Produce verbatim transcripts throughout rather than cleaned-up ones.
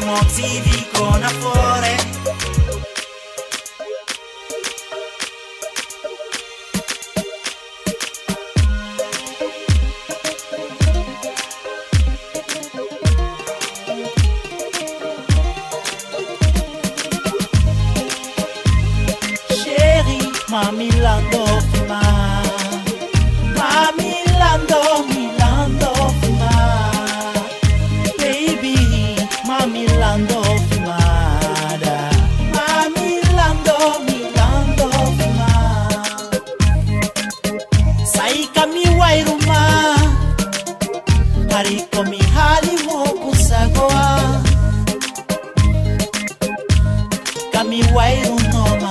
motivi con amore. Chérie, mami lando fima, mami lando, mi lando fima, baby, mami lando fimada, mami lando, mi lando fima. Sai kami wairuma, hariko mi hali wo kusagoa, kami wairunoma.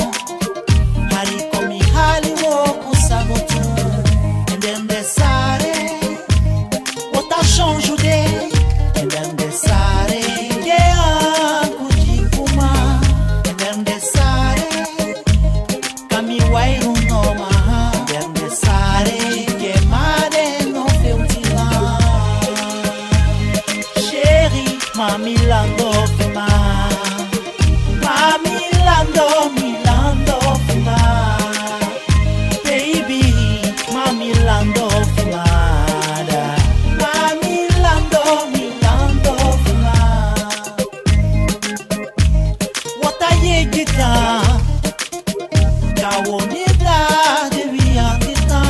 Mami lando fima, mami lando, mi lando fima, baby, mami lando fimada, mami lando, mi lando fima. What I yegita, kawo nida devi andita,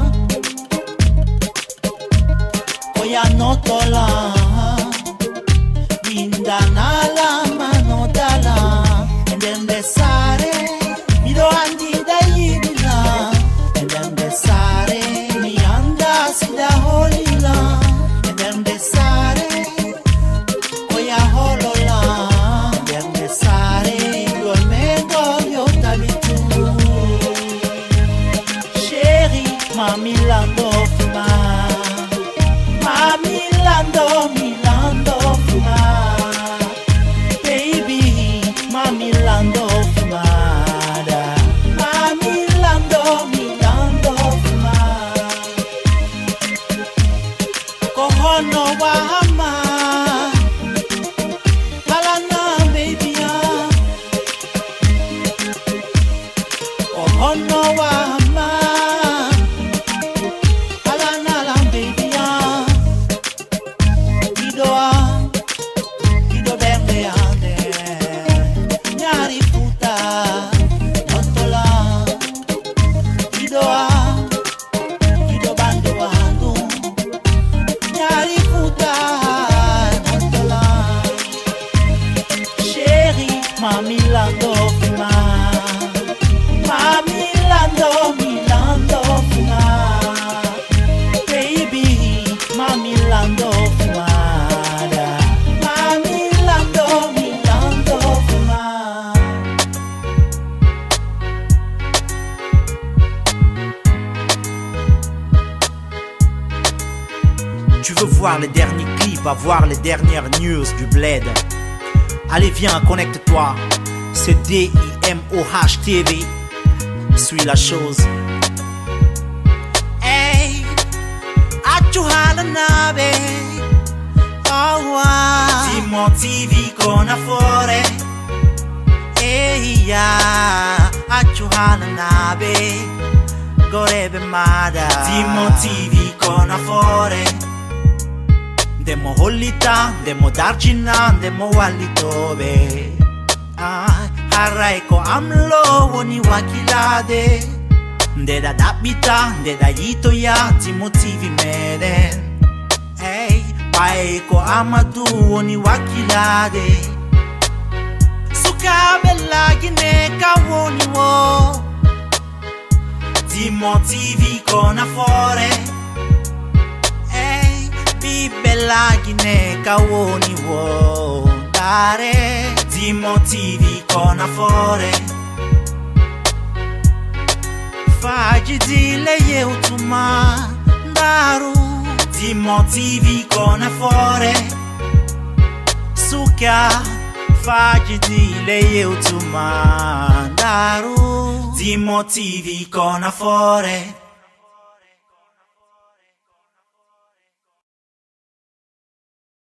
koya notola. Nala mano dala, and then the sare, mi do andi da yidila, and then the sare, mi anda si da holila, and then the sare, koya holola, and then the sare, dormendo yo tabitu. Chérie, mami lando fima, mami lando, mi lando fima. Mami lando fimada, mami lando, mi lando fima. Kohono wahama, halana baby ya. Kohono wahama, halana la baby ya. Idoa, ido bende ande. Mami lando fima, mami lando, mi lando fima, baby, mami lando fimada, mami lando, mi lando fima. Tu veux voir les derniers clips, avoir les dernières news du bled? Allez viens, connecte-toi, c'est D I M O H T V. Suis la chose. Hey, achuhala nabe, oh wow. Ti motivi con amore. Hey ya, achuhala nabe, gorebe mada. Ti motivi con amore. Demo holita, demo darjina, demo walitobe. Ah, haraiko amlo woni wakilade. Ndeda dabita, ndeda yito ya ti motivi meden. Hey, paiko amadu woni wakilade. Suka bella gine ka woni wo. Ti motivi con amore. Bella gine kawoni wo dare, ti motivi con amore. Fagi dile yeutuma daru, ti motivi con amore. Suka fagi dile yeutuma daru, ti motivi con amore.